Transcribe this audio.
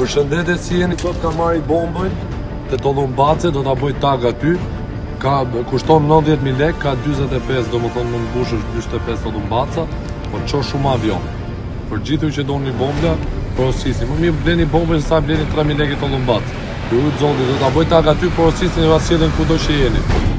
Përshëndetje, si jeni? Sot ka marri bombën të Tollumbace, do ta bëj tag aty. Kushton 90.000 lekë, ka 45, do më thonë në mbushësh 45 Tollumbaca, po ço shumë avion. Për gjithu që doni bombla, porosisni. Më mirë bleni bombën sa bleni 3.000 lekë Tollumbace. Ju zoti, do ta bëj tag aty, porosisni dhe vasjellin kudo që jeni.